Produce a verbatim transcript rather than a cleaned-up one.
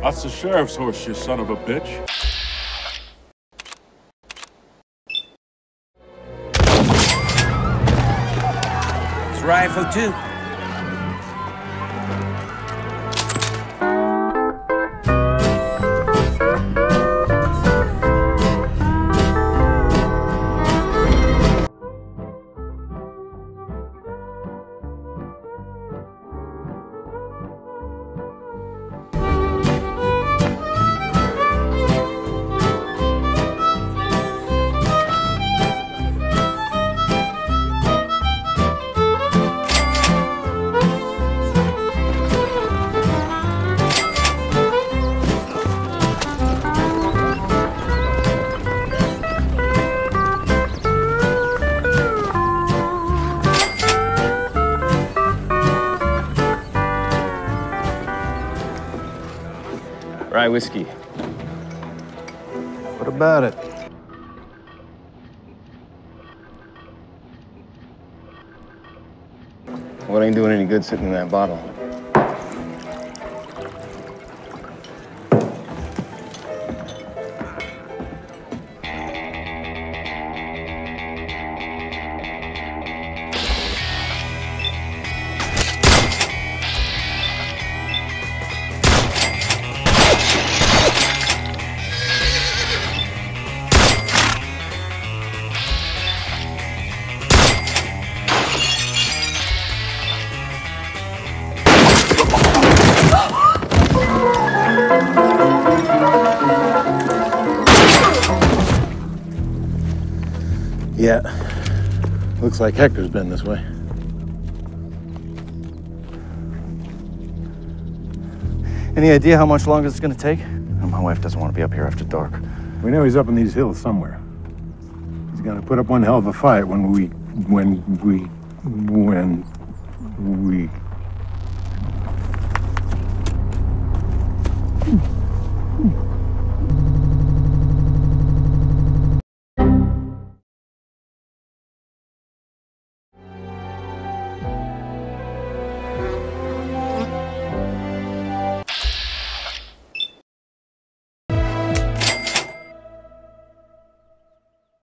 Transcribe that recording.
That's the sheriff's horse, you son of a bitch. It's rifle too. Rye whiskey. What about it? What ain't doing any good sitting in that bottle? Yeah. Looks like Hector's been this way. Any idea how much longer it's gonna take? My wife doesn't want to be up here after dark. We know he's up in these hills somewhere. He's gonna put up one hell of a fight when we... when we... when we...